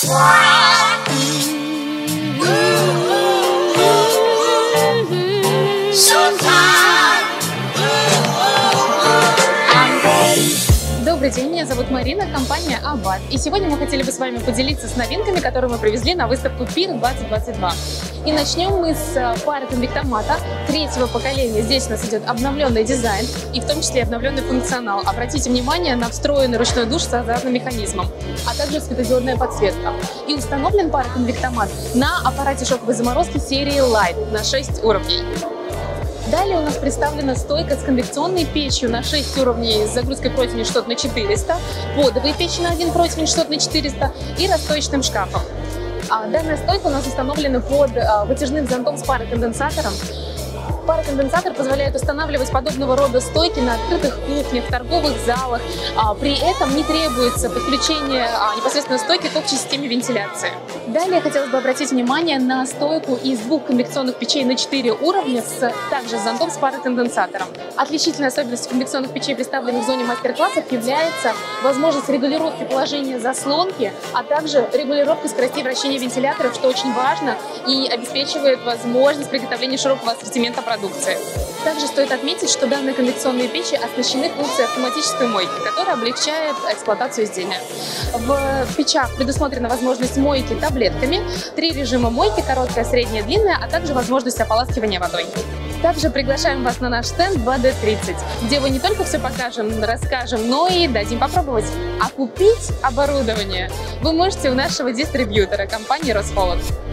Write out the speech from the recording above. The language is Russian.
Добрый день, меня зовут Марина, компания Абат. И сегодня мы хотели бы с вами поделиться с новинками, которые мы привезли на выставку PIR 2022. И начнем мы с пары конвектомата третьего поколения. Здесь у нас идет обновленный дизайн и в том числе обновленный функционал. Обратите внимание на встроенный ручной душ с азартным механизмом, а также светодиодная подсветка. И установлен пароконвектомат на аппарате шоковой заморозки серии Light на 6 уровней. Далее у нас представлена стойка с конвекционной печью на 6 уровней с загрузкой противня что-то на 400, подовой печи на 1 противень что-то на 400 и расстоечным шкафом. Данная стойка у нас установлена под вытяжным зонтом с пароконденсатором. Пароконденсатор позволяет устанавливать подобного рода стойки на открытых кухнях, в торговых залах. При этом не требуется подключение непосредственно стойки к общей системе вентиляции. Далее хотелось бы обратить внимание на стойку из 2 конвекционных печей на 4 уровня, также с зонтом с пароконденсатором. Отличительной особенностью конвекционных печей, представленных в зоне мастер-классов, является возможность регулировки положения заслонки, а также регулировки скоростей вращения вентиляторов, что очень важно и обеспечивает возможность приготовления широкого ассортимента продукции. Также стоит отметить, что данные конвекционные печи оснащены функцией автоматической мойки, которая облегчает эксплуатацию изделия. В печах предусмотрена возможность мойки таблетками, 3 режима мойки, короткая, средняя, длинная, а также возможность ополаскивания водой. Также приглашаем вас на наш стенд 2D30, где мы не только все покажем, расскажем, но и дадим попробовать. А купить оборудование вы можете у нашего дистрибьютора компании Росхолод.